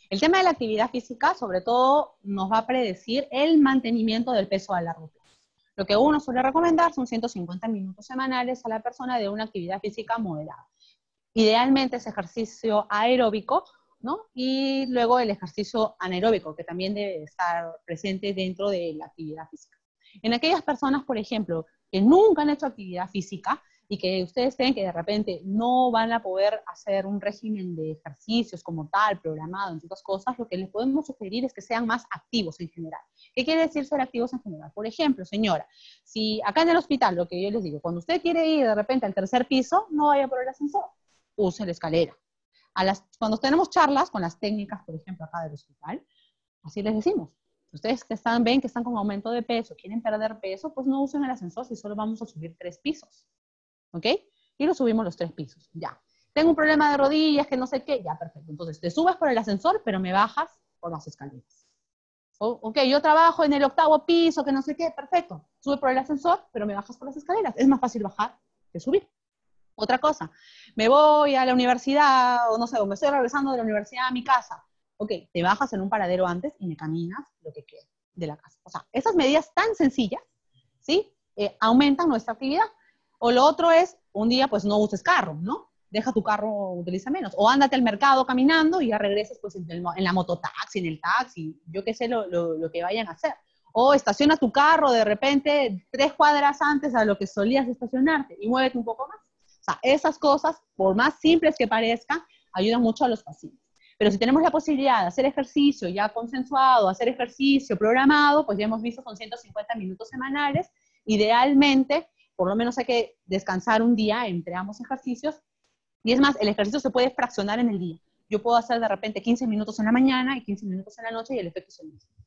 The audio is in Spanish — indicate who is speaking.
Speaker 1: El tema de la actividad física, sobre todo, nos va a predecir el mantenimiento del peso a largo plazo. Lo que uno suele recomendar son 150 minutos semanales a la persona de una actividad física moderada. Idealmente es ejercicio aeróbico, ¿no? Y luego el ejercicio anaeróbico, que también debe estar presente dentro de la actividad física. En aquellas personas, por ejemplo, que nunca han hecho actividad física y que ustedes creen que de repente no van a poder hacer un régimen de ejercicios como tal, programado, entre otras cosas, lo que les podemos sugerir es que sean más activos en general. ¿Qué quiere decir ser activos en general? Por ejemplo, señora, si acá en el hospital, lo que yo les digo, cuando usted quiere ir de repente al tercer piso, no vaya por el ascensor, use la escalera. Cuando tenemos charlas con las técnicas, por ejemplo, acá del hospital, así les decimos. Ustedes ven que están con aumento de peso, quieren perder peso, pues no usen el ascensor si solo vamos a subir 3 pisos. ¿Ok? Y lo subimos los 3 pisos, ya. Tengo un problema de rodillas, que no sé qué, ya, perfecto. Entonces, te subes por el ascensor, pero me bajas por las escaleras. Ok, yo trabajo en el 8º piso, que no sé qué, perfecto. Sube por el ascensor, pero me bajas por las escaleras. Es más fácil bajar que subir. Otra cosa, me voy a la universidad, o no sé, o me estoy regresando de la universidad a mi casa. Ok, te bajas en un paradero antes y me caminas lo que queda de la casa. O sea, esas medidas tan sencillas, ¿sí? Aumentan nuestra actividad. O lo otro es, un día pues no uses carro, ¿no? Deja tu carro, utiliza menos. O ándate al mercado caminando y ya regresas pues en la mototaxi, en el taxi, yo qué sé lo que vayan a hacer. O estaciona tu carro de repente 3 cuadras antes a lo que solías estacionarte y muévete un poco más. O sea, esas cosas, por más simples que parezcan, ayudan mucho a los pacientes. Pero si tenemos la posibilidad de hacer ejercicio ya consensuado, hacer ejercicio programado, pues ya hemos visto son 150 minutos semanales. Idealmente, por lo menos hay que descansar un día entre ambos ejercicios. Y es más, el ejercicio se puede fraccionar en el día. Yo puedo hacer de repente 15 minutos en la mañana y 15 minutos en la noche y el efecto es el mismo.